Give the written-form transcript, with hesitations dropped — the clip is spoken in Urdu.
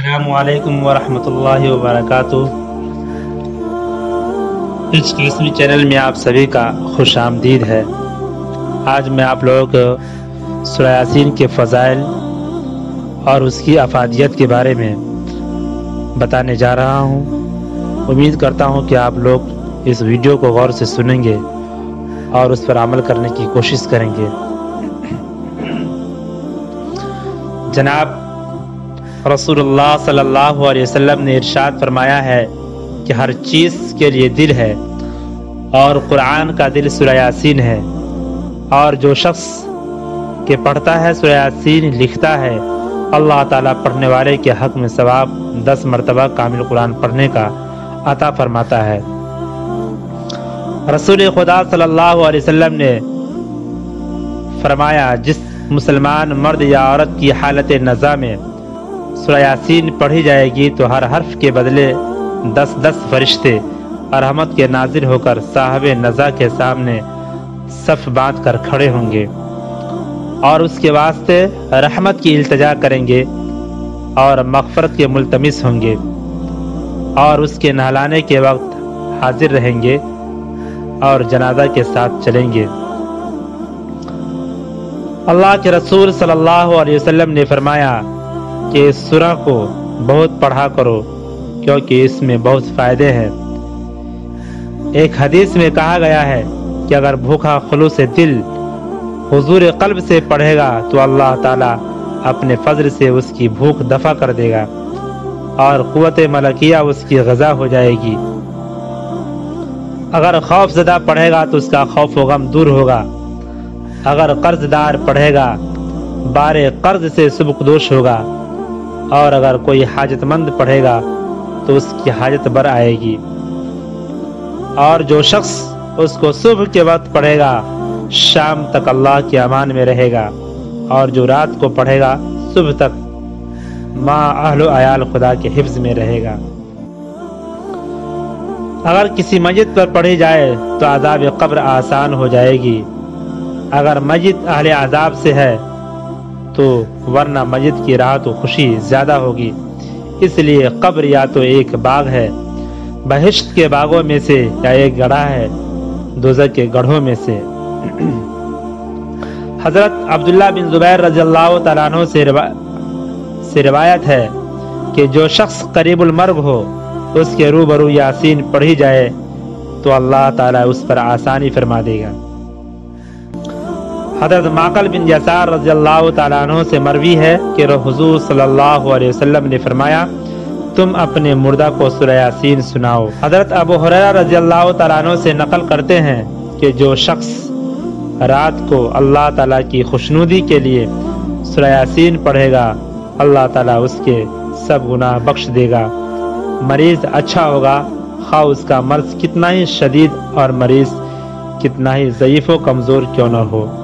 السلام علیکم ورحمۃ اللہ وبرکاتہ۔ اس قسمی چینل میں آپ سبھی کا خوش آمدید ہے۔ آج میں آپ لوگوں کو سورہ یاسین کے فضائل اور اس کی افادیت کے بارے میں بتانے جا رہا ہوں۔ امید کرتا ہوں کہ آپ لوگ اس ویڈیو کو غور سے سنیں گے اور اس پر عمل کرنے کی کوشش کریں گے۔ جناب رسول اللہ صلی اللہ علیہ وسلم نے ارشاد فرمایا ہے کہ ہر چیز کے لیے دل ہے اور قرآن کا دل سورہ یاسین ہے، اور جو شخص کے پڑھتا ہے سورہ یاسین لکھتا ہے، اللہ تعالیٰ پڑھنے والے کے حق میں ثواب 10 مرتبہ کامل قرآن پڑھنے کا عطا فرماتا ہے۔ رسول خدا صلی اللہ علیہ وسلم نے فرمایا، جس مسلمان مرد یا عورت کی حالت نزا میں سورہ یاسین پڑھی جائے گی تو ہر حرف کے بدلے 10 فرشتے رحمت کے نازل ہو کر صاحب نزا کے سامنے صف باندھ کر کھڑے ہوں گے اور اس کے واسطے رحمت کی التجا کریں گے اور مغفرت کے ملتمس ہوں گے، اور اس کے نہلانے کے وقت حاضر رہیں گے اور جنازہ کے ساتھ چلیں گے۔ اللہ کے رسول صلی اللہ علیہ وسلم نے فرمایا کہ اس سورہ کو بہت پڑھا کرو کیونکہ اس میں بہت فائدے ہیں۔ ایک حدیث میں کہا گیا ہے کہ اگر بھوکا خلوص دل حضور قلب سے پڑھے گا تو اللہ تعالیٰ اپنے فضل سے اس کی بھوک دفع کر دے گا اور قوت ملکیہ اس کی غذا ہو جائے گی۔ اگر خوف زدہ پڑھے گا تو اس کا خوف و غم دور ہوگا۔ اگر قرض دار پڑھے گا بار قرض سے سبکدوش ہوگا، اور اگر کوئی حاجت مند پڑھے گا تو اس کی حاجت بر آئے گی۔ اور جو شخص اس کو صبح کے وقت پڑھے گا شام تک اللہ کے امان میں رہے گا، اور جو رات کو پڑھے گا صبح تک ماں اہل و عیال خدا کے حفظ میں رہے گا۔ اگر کسی مسجد پر پڑھی جائے تو عذاب قبر آسان ہو جائے گی۔ اگر مسجد اہل عذاب سے ہے تو ورنہ مسجد کی راحت و خوشی زیادہ ہوگی۔ اس لیے قبر یا تو ایک باغ ہے بہشت کے باغوں میں سے، یا ایک گڑھا ہے دوزخ کے گڑھوں میں سے۔ حضرت عبداللہ بن زبیر رضی اللہ تعالیٰ عنہ سے روایت ہے کہ جو شخص قریب المرگ ہو اس کے روبرو یاسین پڑھی جائے تو اللہ تعالیٰ اس پر آسانی فرما دے گا۔ حضرت معقل بن یسار رضی اللہ تعالیٰ عنہ سے مروی ہے کہ حضور صلی اللہ علیہ وسلم نے فرمایا، تم اپنے مردہ کو سورہ یاسین سناؤ۔ حضرت ابو ہریرہ رضی اللہ تعالیٰ عنہ سے نقل کرتے ہیں کہ جو شخص رات کو اللہ تعالیٰ کی خوشنودی کے لیے سورہ یاسین پڑھے گا اللہ تعالیٰ اس کے سب گناہ بخش دے گا۔ مریض اچھا ہوگا، خواہ اس کا مرض کتنا ہی شدید اور مریض کتنا ہی ضعیف و کمزور کیوں نہ ہو۔